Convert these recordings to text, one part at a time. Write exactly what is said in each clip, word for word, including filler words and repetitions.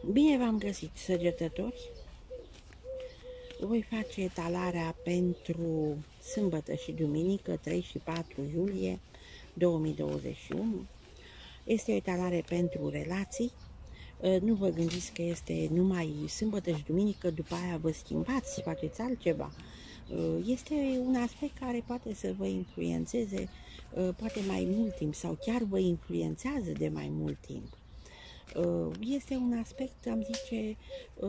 Bine v-am găsit, săgetători! Voi face etalarea pentru sâmbătă și duminică, trei și patru iulie două mii douăzeci și unu. Este o etalare pentru relații. Nu vă gândiți că este numai sâmbătă și duminică, după aia vă schimbați, faceți altceva. Este un aspect care poate să vă influențeze poate mai mult timp sau chiar vă influențează de mai mult timp. Este un aspect, am zice,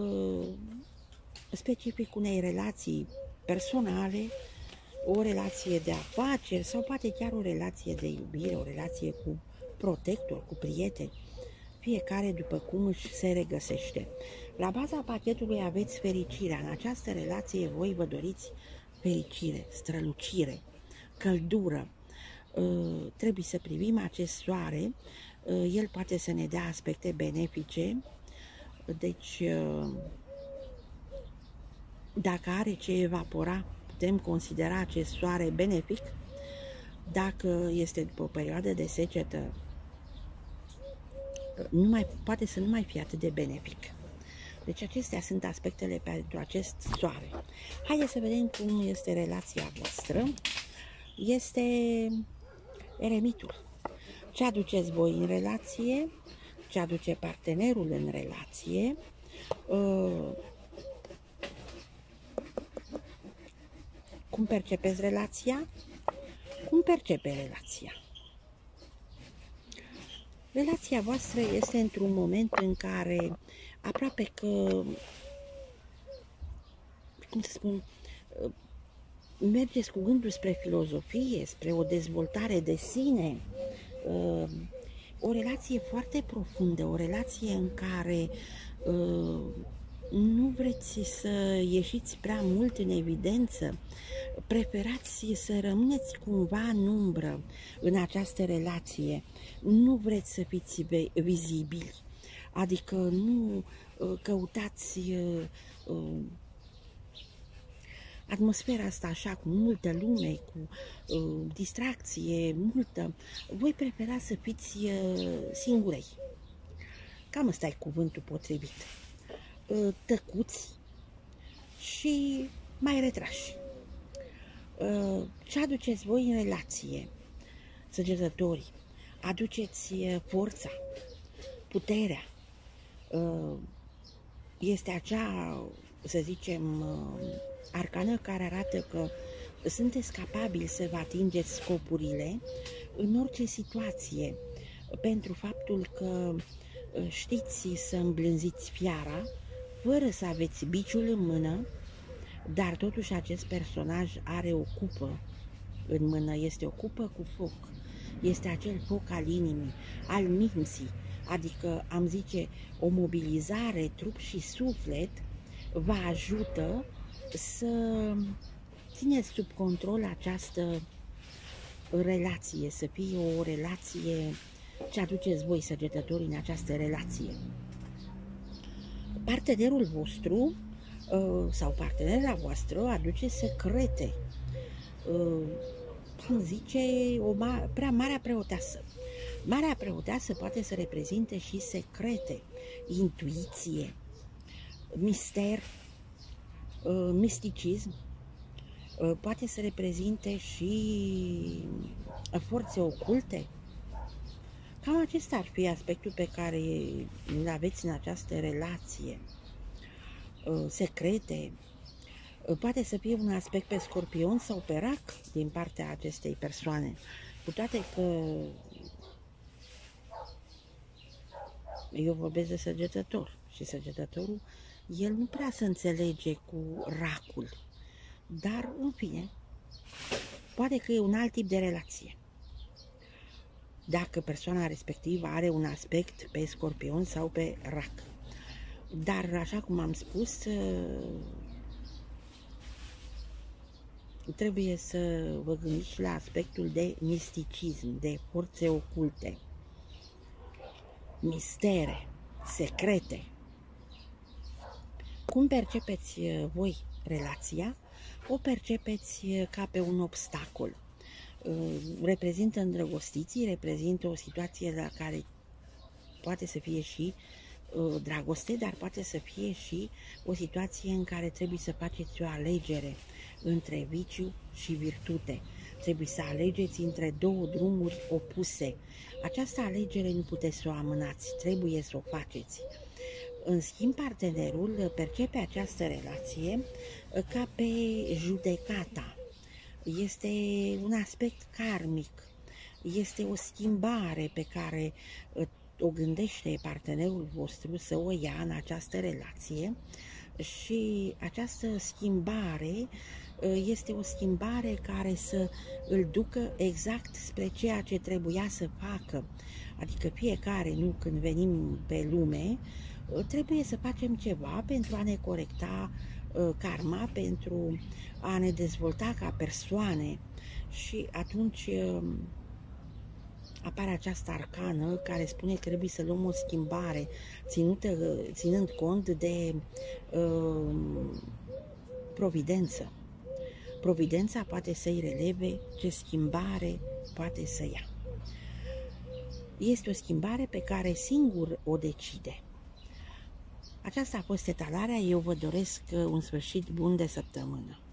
specific unei relații personale, o relație de afaceri sau poate chiar o relație de iubire, o relație cu protector, cu prieteni, fiecare după cum își se regăsește. La baza pachetului aveți fericirea. În această relație voi vă doriți fericire, strălucire, căldură. Trebuie să privim acest soare, el poate să ne dea aspecte benefice, deci dacă are ce evapora, putem considera acest soare benefic. Dacă este după o perioadă de secetă, nu mai, poate să nu mai fie atât de benefic. Deci acestea sunt aspectele pentru acest soare. Haideți să vedem cum este relația voastră. Este eremitul. Ce aduceți voi în relație, ce aduce partenerul în relație, cum percepeți relația, cum percepe relația. Relația voastră este într-un moment în care aproape că, cum să spun, mergeți cu gândul spre filozofie, spre o dezvoltare de sine, o relație foarte profundă, o relație în care nu vreți să ieșiți prea mult în evidență, preferați să rămâneți cumva în umbră în această relație, nu vreți să fiți vizibili, adică nu căutați atmosfera asta așa, cu multă lume, cu uh, distracție multă. Voi prefera să fiți uh, singurei. Cam ăsta e cuvântul potrivit. Uh, tăcuți și mai retrași. Uh, ce aduceți voi în relație, săgetătorii? Aduceți uh, forța, puterea. Uh, este acea, să zicem, uh, arcană care arată că sunteți capabili să vă atingeți scopurile în orice situație, pentru faptul că știți să îmblânziți fiara, fără să aveți biciul în mână, dar totuși acest personaj are o cupă în mână, este o cupă cu foc, este acel foc al inimii, al minții, adică am zice o mobilizare trup și suflet vă ajută să țineți sub control această relație, să fie o relație ce aduceți voi, săgetătorii, în această relație. Partenerul vostru sau partenera voastră aduce secrete, cum zice, o ma prea marea preoteasă. Marea preoteasă poate să reprezinte și secrete, intuiție, mister, misticism, poate să reprezinte și forțe oculte. Cam acesta ar fi aspectul pe care îl aveți în această relație. Secrete, poate să fie un aspect pe scorpion sau pe rac din partea acestei persoane, cu toate că eu vorbesc de săgetător și săgetătorul, el nu prea se înțelege cu racul, dar în fine, poate că e un alt tip de relație. Dacă persoana respectivă are un aspect pe scorpion sau pe rac. Dar, așa cum am spus, trebuie să vă gândiți la aspectul de misticism, de forțe oculte, mistere, secrete. Cum percepeți voi relația? O percepeți ca pe un obstacol. Reprezintă îndrăgostiții, reprezintă o situație la care poate să fie și uh, dragoste, dar poate să fie și o situație în care trebuie să faceți o alegere între viciu și virtute. Trebuie să alegeți între două drumuri opuse. Această alegere nu puteți să o amânați, trebuie să o faceți. În schimb, partenerul percepe această relație ca pe judecata. Este un aspect karmic, este o schimbare pe care o gândește partenerul vostru să o ia în această relație și această schimbare este o schimbare care să îl ducă exact spre ceea ce trebuia să facă. Adică fiecare, nu când venim pe lume, trebuie să facem ceva pentru a ne corecta karma, pentru a ne dezvolta ca persoane și atunci apare această arcană care spune că trebuie să luăm o schimbare ținută, ținând cont de uh, providență. Providența poate să-i releve ce schimbare poate să ia. Este o schimbare pe care singur o decide. Aceasta a fost etalarea, eu vă doresc un sfârșit bun de săptămână.